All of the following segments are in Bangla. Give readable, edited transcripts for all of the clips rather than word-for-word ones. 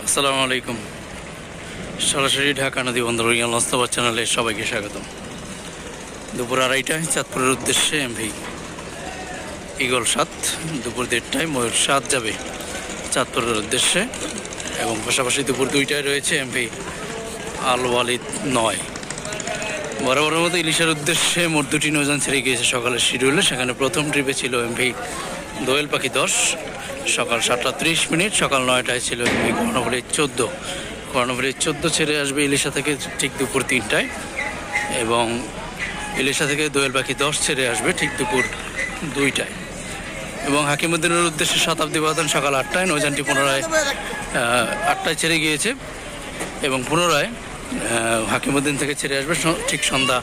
আসসালামু আলাইকুম। সরাসরি ঢাকা নদী বন্দর লঞ্চবাস চ্যানেলে সবাইকে স্বাগতম। দুপুর 2:30টায় চাঁদপুরের উদ্দেশ্যে এমভি ঈগল 7, দুপুর 1:30টায় ময়ূর 7 যাবে চাঁদপুরের উদ্দেশ্যে, এবং পাশাপাশি দুপুর 2টায় রয়েছে এমভি আল ওয়ালিদ 9। বরাবরের মতো ইলিশের উদ্দেশ্যে মোট 2টি নৌযান ছেড়ে গিয়েছে সকালের শিডিউলে। সেখানে প্রথম ট্রিপে ছিল এমভি দোয়েল পাখি 10 সকাল 7:30, সকাল 9টায় ছিল এমভি কর্ণফুলী 14। কর্ণফুলী 14 ছেড়ে আসবে ইলিশা থেকে ঠিক দুপুর 3টায়, এবং ইলিশা থেকে দোয়েল পাখি 10 ছেড়ে আসবে ঠিক দুপুর 2টায়। এবং হাকিমুদ্দিনের উদ্দেশ্যে শতাব্দী বাদন সকাল 8টায়, নৌযানটি পুনরায় 8টায় ছেড়ে গিয়েছে এবং পুনরায় হাকিমুদ্দিন থেকে ছেড়ে আসবে ঠিক সন্ধ্যা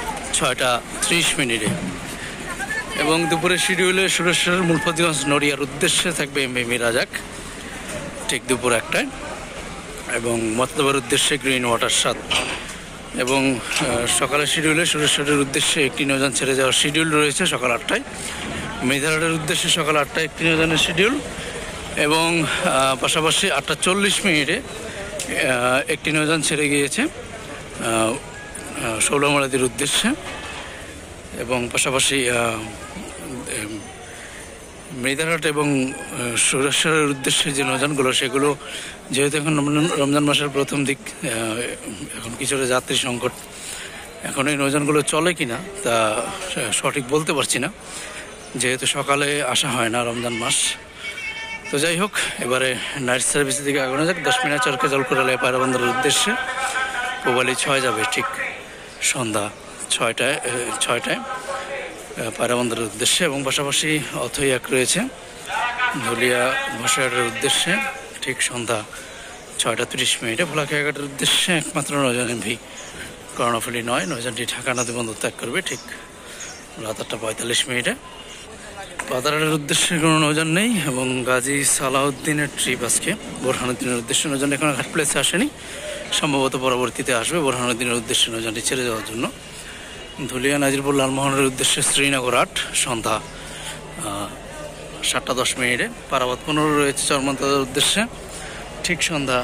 6:30। এবং দুপুরের শিডিউলে সুরেশ্বর মুলফতগঞ্জ নড়িয়ার উদ্দেশ্যে থাকবে এমভি মিরাজাক ঠিক দুপুর 1টায়, এবং মতলবের উদ্দেশ্যে গ্রিন ওয়াটার 7। এবং সকালের শিডিউলে সুরেশ্বরের উদ্দেশ্যে একটি নৌযান ছেড়ে যাওয়ার শিডিউল রয়েছে সকাল 8টায়। মেধারহাটের উদ্দেশ্যে সকাল 8টায় একটি নৌযানের শিডিউল, এবং পাশাপাশি 8:40 একটি নৌযান ছেড়ে গিয়েছে শৌলামালাদির উদ্দেশ্যে। এবং পাশাপাশি মেধারহাট এবং সুরেশ্বরের উদ্দেশ্যে যে নৌযানগুলো, সেগুলো যেহেতু এখন রমজান মাসের প্রথম দিক, এখন কিছুটা যাত্রী সংকট, এখন এই নৌযানগুলো চলে কিনা তা সঠিক বলতে পারছি না, যেহেতু সকালে আসা হয় না রমজান মাস। তো যাই হোক, এবারে নাইট সার্ভিসের দিকে আগানো যাক। 10 মিনিট চরকে জলকুড়ালায় পায়রা বন্দরের উদ্দেশ্যে পোবালি 6 যাবে ঠিক সন্ধ্যা 6টায় পায়রা বন্দরের উদ্দেশ্যে, এবং পাশাপাশি অথই 1 রয়েছে ধুলিয়া বসাঘাটের উদ্দেশ্যে ঠিক সন্ধ্যা 6:30। ভোলাখাঘাটের উদ্দেশ্যে একমাত্র নৌযান এমভি কর্ণফুলী 9, নৌযানটি ঢাকা নদী বন্দর ত্যাগ করবে ঠিক রাত 8:45। পাতারহাটের উদ্দেশ্যে কোনো নৌযান নেই, এবং গাজী সালাউদ্দিনের ট্রিপ আজকে বোরহানুদ্দিনের উদ্দেশ্যে। নৌযান এখন ঘাট প্লেসে আসেনি, সম্ভবত পরবর্তীতে আসবে বোরহানুদ্দিনের উদ্দেশ্যে নৌযানটি ছেড়ে যাওয়ার জন্য। ধুলিয়া নাজিরপুর লালমোহনের উদ্দেশ্যে শ্রীনগর 8 সন্ধ্যা 7:10। পারাবাদ 15 রয়েছে চরমন্তাদের উদ্দেশ্যে ঠিক সন্ধ্যা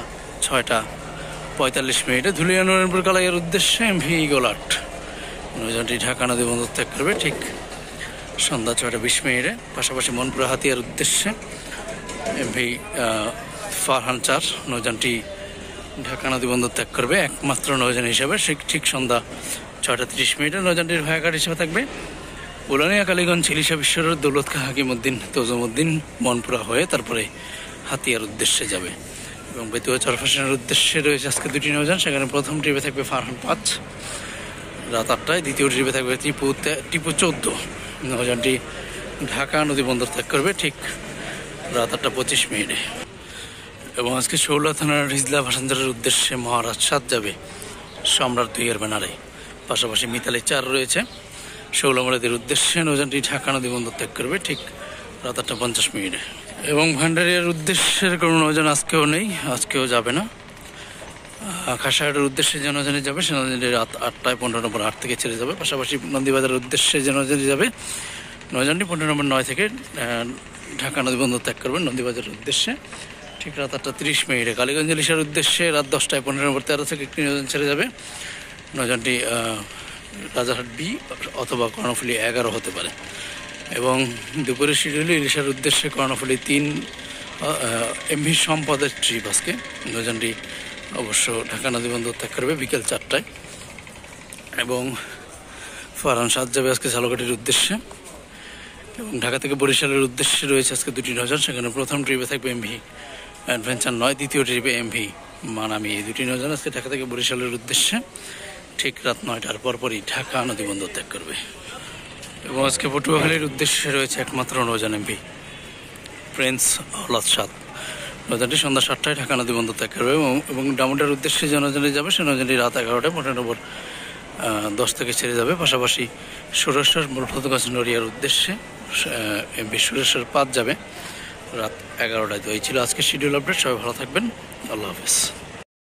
6:45। ধুলিয়া নরেন্দ্রপুর কালাইয়ের উদ্দেশ্যে এমভি ঈগল 8, নৌযানটি ঢাকা নদী বন্দর ত্যাগ করবে ঠিক সন্ধ্যা 6:20। পাশাপাশি মনপুরা হাতিয়ার উদ্দেশ্যে এমভি ফারহান 4, নৌযানটি ঢাকা নদী বন্দর ত্যাগ করবে একমাত্র নৌযান হিসাবে ঠিক সন্ধ্যা 6:30। নৌযানটির ভায়াঘাট হিসেবে থাকবে উলানিয়া কালীগঞ্জ ইলিশা বিশ্বরের দৌলত খা হাকিমুদ্দিন তজুমুদ্দিন মনপুরা হয়ে তারপরে হাতিয়ার উদ্দেশ্যে যাবে। এবং বেতুয়া চরফাশনের উদ্দেশ্যে রয়েছে আজকে 2টি নৌযান। সেখানে প্রথম ট্রিপে থাকবে ফারহান 5 রাত 8টায়, দ্বিতীয় ট্রিপে থাকবে টিপু 14, নৌযানটি ঢাকা নদী বন্দর ত্যাগ করবে ঠিক রাত 8:25। এবং আজকে শৌলা থানার হিজলা ভাসানজারের উদ্দেশ্যে মহারাজ 7 যাবে সম্রাট 2 ব্যানারে। পাশাপাশি মিতালি 4 রয়েছে শৌলামালাদের উদ্দেশ্যে, নৌযানটি ঢাকা নদী বন্দর ত্যাগ করবে ঠিক রাত 8:50। এবং ভান্ডারিয়ার উদ্দেশ্যের কোনো নৌযান আজকেও নেই, আজকেও যাবে না। খাসাহাটের উদ্দেশ্যে যে নৌযানে যাবে সে নৌযানটি রাত 8:15 নম্বর 8 থেকে ছেড়ে যাবে। পাশাপাশি নন্দীবাজারের উদ্দেশ্যে যে নৌযানটি যাবে, নৌযানটি 15 নম্বর 9 থেকে ঢাকা নদী বন্দর ত্যাগ করবেন নন্দীবাজারের উদ্দেশ্যে ঠিক রাত 8:30। কালীগঞ্জ ইলিশার উদ্দেশ্যে রাত 10:15 নম্বর 13 থেকে একটি নৌযান ছেড়ে যাবে। নৌযানটি রাজারহাট বি অথবা কর্ণফুলী 11 হতে পারে। এবং দুপুরের শিডিউলে ইলিশার উদ্দেশ্যে কর্ণফুলী 3 এমভি সম্পদের ট্রিপ আজকে। নৌযানটি অবশ্য ঢাকা নদী বন্দর ত্যাগ করবে বিকেল 4টায়। এবং ফারহান 7 যাবে আজকে ঝালকাঠির উদ্দেশ্যে। এবং ঢাকা থেকে বরিশালের উদ্দেশ্যে রয়েছে আজকে 2টি নৌযান। সেখানে প্রথম ট্রিপে থাকবে এমভি অ্যাডভেঞ্চার 9, দ্বিতীয় ট্রিপে এমভি মানামি। এই 2টি নৌযান আজকে ঢাকা থেকে বরিশালের উদ্দেশ্যে ঠিক রাত 9টার পরপরই ঢাকা নদী বন্দর ত্যাগ করবে। এবং আজকে পটুয়াখালীর উদ্দেশ্যে রয়েছে একমাত্র নৌযান এমভি প্রিন্স আওলাদ 7, নৌযানটি সন্ধ্যা 7টায় ঢাকা নদী বন্দর ত্যাগ করবে। এবং ডামুডার উদ্দেশ্যে যে নৌযানটি যাবে সে নৌযানটি রাত 11:15 নম্বর 10 থেকে ছেড়ে যাবে। পাশাপাশি সুরেশ্বর মুলফতগঞ্জ নড়িয়ার উদ্দেশ্যে এমভি সুরেশ্বর 5 যাবে রাত 11টায়। তো এই ছিল আজকে শিডিউল আপডেট। সবাই ভালো থাকবেন, আল্লাহ হাফেজ।